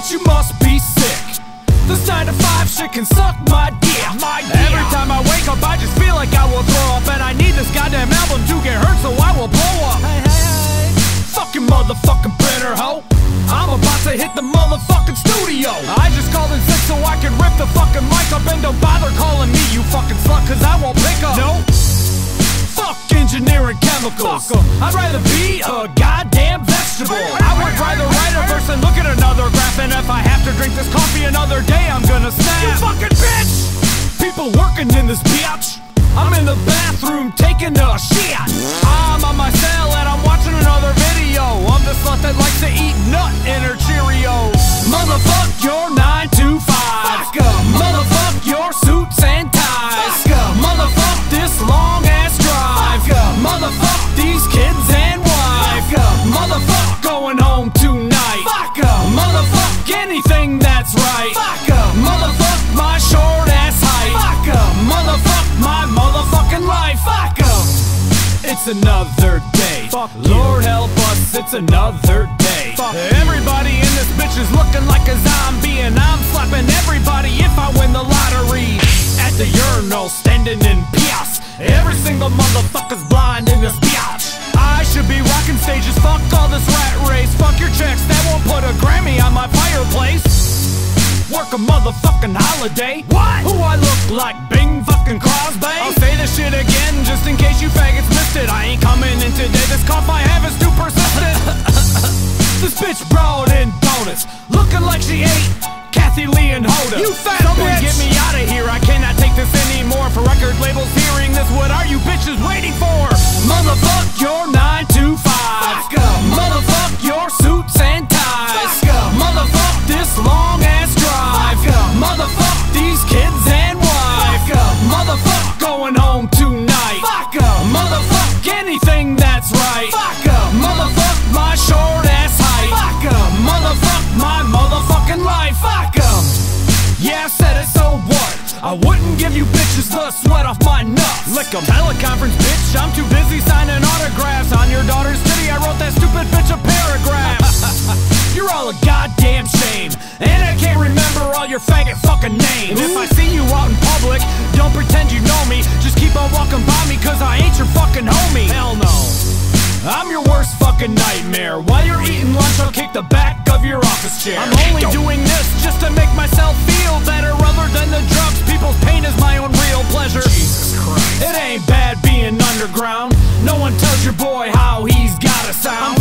bitch, you must be sick. This 9 to 5 shit can suck my dick. Every time I wake up, I just feel like I will throw up, and I need this goddamn album to get heard, so I will blow up. Hey. Fucking motherfucking printer, ho. I'm about to hit the motherfucking studio. I just called in sick so I can rip the fucking mic up, and don't bother calling me, you fucking slut, cause I won't pick up. No. Fuck engineering chemicals. I'd rather be a goddamn vegetable. I would rather write a verse and look at another graph, and if I have to drink this coffee another day, I'm gonna snap. You fucking bitch! People working in this bitch. I'm in the bathroom taking a shit. I'm on my cell and I'm watching another video of the slut that likes to eat nut in her Cheerios. Motherfuck your 9 to 5. Motherfuck your suits and ties. Motherfuck this long ass drive. Motherfuck these kids and wife. Motherfuck going home tonight. Motherfuck anything that's right. Motherfuck my short ass height. Motherfuck my motherfucking life. It's another day. Lord help us, it's another day. Everybody in this bitch is looking like a zombie, and I'm slapping everybody if I win the lottery. At the urinal, standing in pias. Every single motherfucker's blind in this biatch. I should be rocking stages, fuck all this rat race. Fuck your checks, that won't put a Grammy on my fireplace. Work a motherfucking holiday. What? Who I look like, Bing fucking Crosby? I'll say this shit again, just in case you faggots missed it. I ain't coming in today, this cough I have is too persistent. This bitch brought in donuts, looking like she ate Kathy Lee and Hoda. You fat Someone bitch! Get me out of here, I cannot take this anymore. For record labels hearing this, what are you bitches waiting for? Motherfuck your 9 to 5. Motherfuck your suits and ties. Motherfuck this long ass drive. Motherfuck these kids and wife. Motherfuck going home tonight. Motherfuck anything that's right. Motherfuck my short ass height. Motherfuck my motherfucking life. Yeah, I said it, so what? I wouldn't give you bitches the sweat off my nuts. Lick 'em. Teleconference, bitch, I'm too busy signing autographs. On your daughter's titty, I wrote that stupid bitch a paragraph. You're all a goddamn shame, and I can't remember all your faggot fucking names. If I see you out in public, don't pretend you know me. Just keep on walking by me, cause I ain't your fucking homie. Hell no. I'm your worst fucking nightmare. While you're eating lunch, I'll kick the back of your office chair. I'm only doing this just to make myself feel better. Other than the drugs, people's pain is my own real pleasure. Jesus Christ. It ain't bad being underground. No one tells your boy how he's gotta sound. I'm